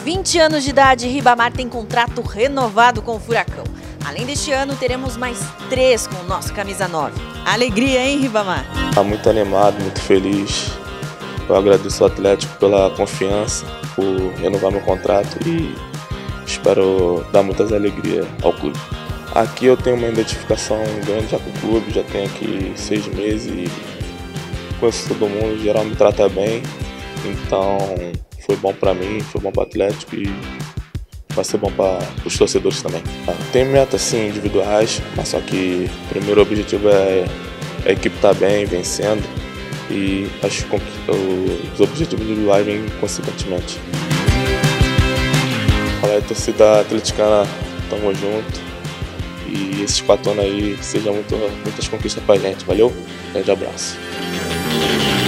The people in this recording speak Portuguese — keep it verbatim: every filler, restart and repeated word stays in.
vinte anos de idade, Ribamar tem contrato renovado com o Furacão. Além deste ano, teremos mais três com o nosso camisa nove. Alegria, hein, Ribamar? Tá muito animado, muito feliz. Eu agradeço ao Atlético pela confiança, por renovar meu contrato e espero dar muitas alegrias ao clube. Aqui eu tenho uma identificação grande já com o clube, já tenho aqui seis meses e conheço todo mundo, em geral me trata bem. Então foi bom para mim, foi bom para o Atlético e vai ser bom para os torcedores também. Tem metas sim individuais, mas só que o primeiro objetivo é a equipe estar bem, vencendo, e acho que os objetivos individuais vêm consequentemente. Fala aí, torcida atleticana, tamo junto e esses quatro anos aí sejam muito, muitas conquistas pra gente, valeu? Grande abraço.